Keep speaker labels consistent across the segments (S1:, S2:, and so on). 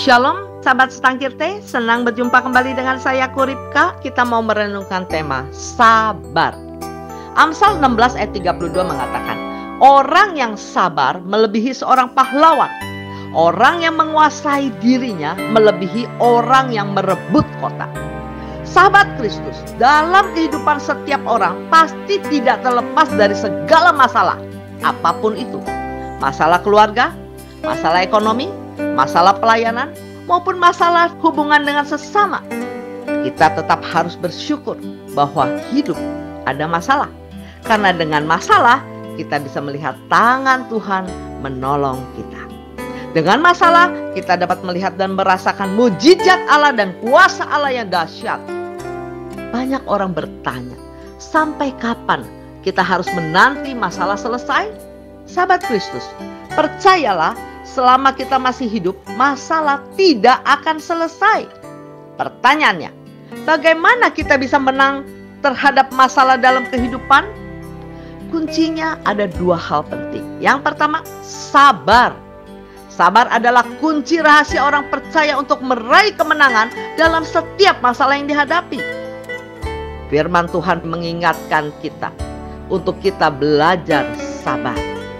S1: Shalom, sahabat Setangkir-T, senang berjumpa kembali dengan saya Kuripka. Kita mau merenungkan tema sabar. Amsal 16 ayat 32 mengatakan, orang yang sabar melebihi seorang pahlawan. Orang yang menguasai dirinya melebihi orang yang merebut kota. Sahabat Kristus, dalam kehidupan setiap orang pasti tidak terlepas dari segala masalah, apapun itu. Masalah keluarga, masalah ekonomi, masalah pelayanan, maupun masalah hubungan dengan sesama. Kita tetap harus bersyukur bahwa hidup ada masalah. Karena dengan masalah, kita bisa melihat tangan Tuhan menolong kita. Dengan masalah, kita dapat melihat dan merasakan mujizat Allah dan kuasa Allah yang dahsyat. Banyak orang bertanya, sampai kapan kita harus menanti masalah selesai? Sahabat Kristus, percayalah, selama kita masih hidup, masalah tidak akan selesai. Pertanyaannya, bagaimana kita bisa menang terhadap masalah dalam kehidupan? Kuncinya ada dua hal penting. Yang pertama, sabar. Sabar adalah kunci rahasia orang percaya untuk meraih kemenangan dalam setiap masalah yang dihadapi. Firman Tuhan mengingatkan kita untuk kita belajar sabar.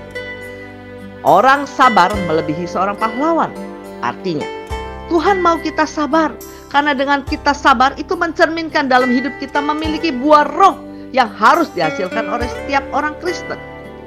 S1: Orang sabar melebihi seorang pahlawan. Artinya, Tuhan mau kita sabar. Karena dengan kita sabar itu mencerminkan dalam hidup kita memiliki buah roh yang harus dihasilkan oleh setiap orang Kristen.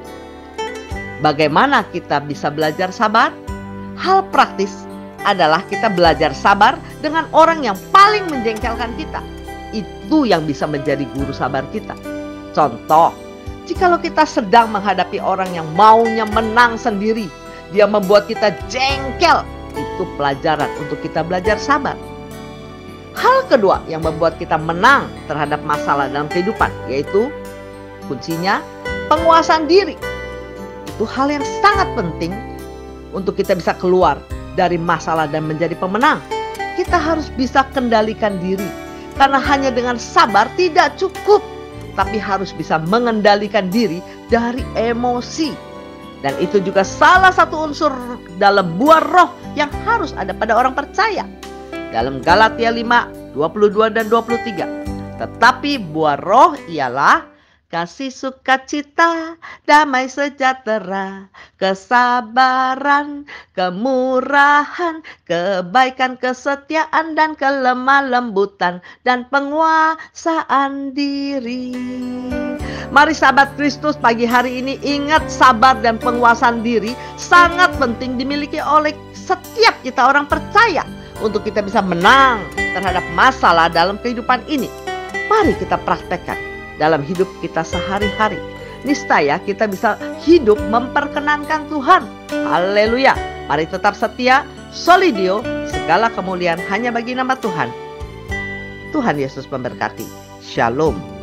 S1: Bagaimana kita bisa belajar sabar? Hal praktis adalah kita belajar sabar dengan orang yang paling menjengkelkan kita. Itu yang bisa menjadi guru sabar kita. Contoh, jikalau kita sedang menghadapi orang yang maunya menang sendiri, dia membuat kita jengkel, itu pelajaran untuk kita belajar sabar. Hal kedua yang membuat kita menang terhadap masalah dalam kehidupan, yaitu kuncinya penguasaan diri. Itu hal yang sangat penting untuk kita bisa keluar dari masalah dan menjadi pemenang. Kita harus bisa kendalikan diri, karena hanya dengan sabar tidak cukup, tapi harus bisa mengendalikan diri dari emosi. Dan itu juga salah satu unsur dalam buah roh yang harus ada pada orang percaya. Dalam Galatia 5, 22 dan 23. Tetapi buah roh ialah kasih, sukacita, damai sejahtera, kesabaran, kemurahan, kebaikan, kesetiaan, dan kelemah lembutan, dan penguasaan diri. Mari sahabat Kristus, pagi hari ini ingat sabar dan penguasaan diri sangat penting dimiliki oleh setiap kita orang percaya untuk kita bisa menang terhadap masalah dalam kehidupan ini. Mari kita praktekkan dalam hidup kita sehari-hari. Niscaya kita bisa hidup memperkenankan Tuhan. Haleluya. Mari tetap setia, solidio, segala kemuliaan hanya bagi nama Tuhan. Tuhan Yesus memberkati. Shalom.